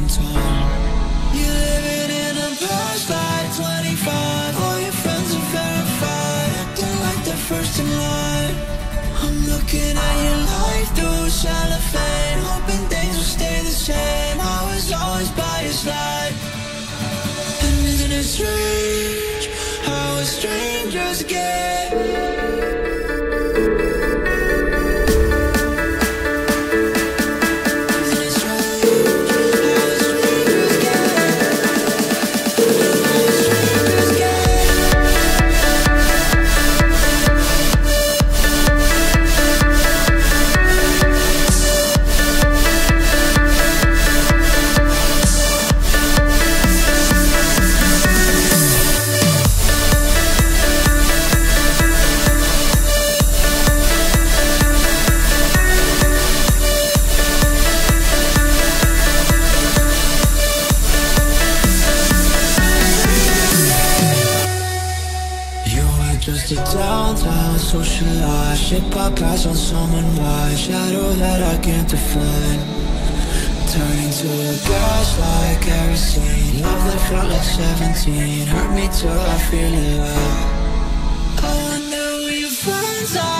losing time. You're living in a past like 25. All your friends are verified, acting like they're first in line. I'm looking at your life through cellophane, hoping things will stay the same. I was always by your side. And isn't it strange how we're strangers again? Just a downtown socialite, shit I pass on someone wide, shadow that I can't define. Turning to a gas like kerosene, love that felt like 17, hurt me till I feel it. I wonder who your friends are.